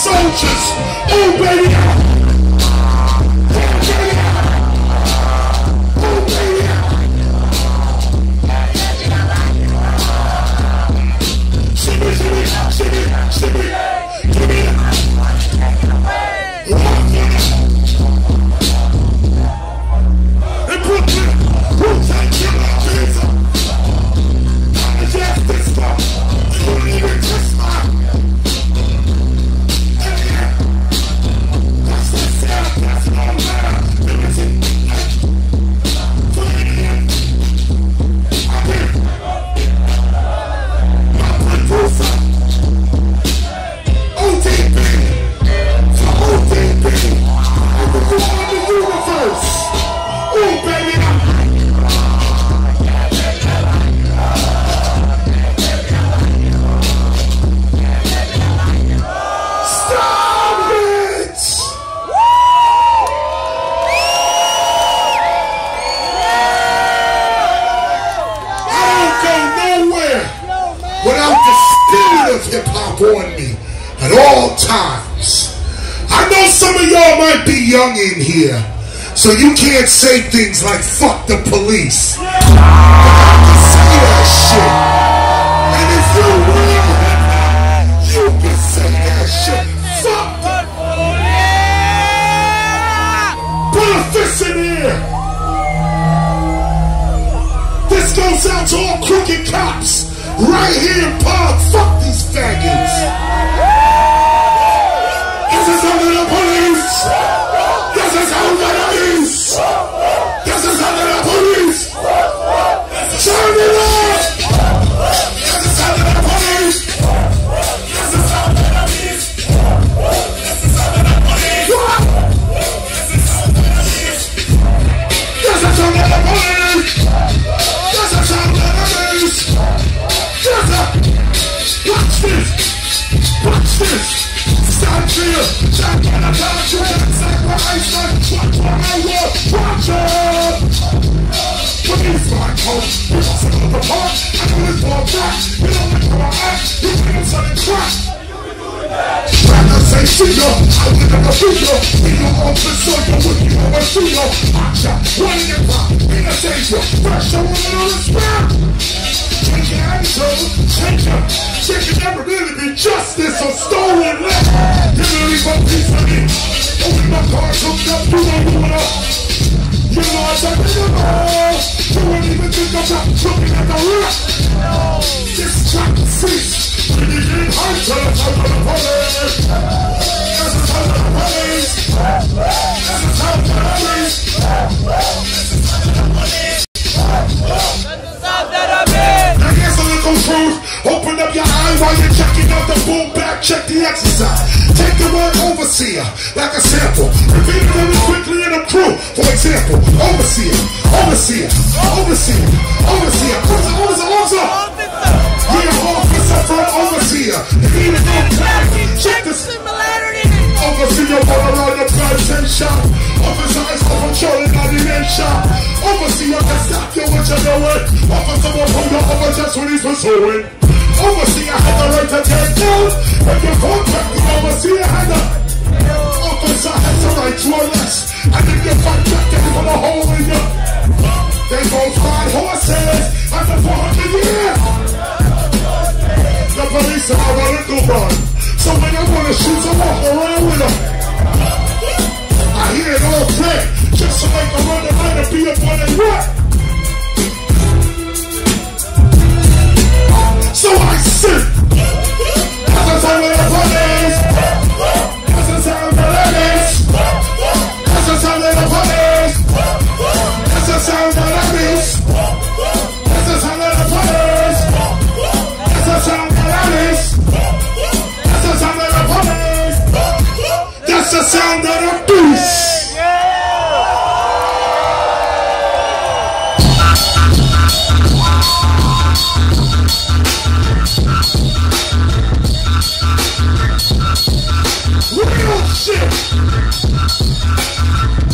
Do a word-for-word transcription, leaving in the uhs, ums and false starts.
soldiers. Oh, baby. On me at all times. I know some of y'all might be young in here, so you can't say things like fuck the police. But I can say that shit. And if you will, you can say that shit. Fuck the police. Put a fist in here. This goes out to all crooked cops right here in Park. Fuck these faggots. This is under the police. This is under the police. This is under the police. Turn it off. This is under the police. This is under the police. This is under the police. This is under the police. This is under the police. This is under the police. Watch this! Watch this! Stand here! Stand here! I'm gonna do it! Sacrifice my watch on my wall! Watch out! Police my coat! You don't sit on the park! I know this for a fact! You don't make my act! You think I'm selling crack! Rather say see ya! I win up a video! Be your officer! You're with you on my studio! Watch out! One in your pop! Be a savior! Fresh! I want to respect! Change your attitude, change your shit can never really be justice or stolen land. You really want peace for me. Open my cards hooked up, you don't do it up. You know I'm talking about. You wouldn't even think about looking at the rap. This track is cease. When you get hurt, tell us how to the police. This is how to the police. This is how to the police. This is how to the police. Truth. Open up your eye while you're checking out the boom back, check the exercise. Take the word overseer like a sample. Repeat it really quickly in a crew. For example, overseer, overseer, overseer, overseer, officer, officer, officer. Yeah, officer from overseer. If you need to clarity, check the similarity. Overseer, run around the place and shop. Officer is for controlling all the end shop. Overseer can stop you what you're doing. Officer will pull you over just when he's pursuing. Overseer had the right to take down. If you fall back, the overseer had the officer has the right to arrest. And if you fight back, they put a hole in you. They both ride horses and the four hundred years. The police are running to run. So when I want to shoot, I walk around with them. I hear it all clear. Just to make a run the line and be up on it what? So I sit. As a sound of the police. As a sound of the police. As a sound of the police. As a sound of the police. As a sound of the police. As a sound of the police. As a sound of the police. That's the sound of the beast. Real shit.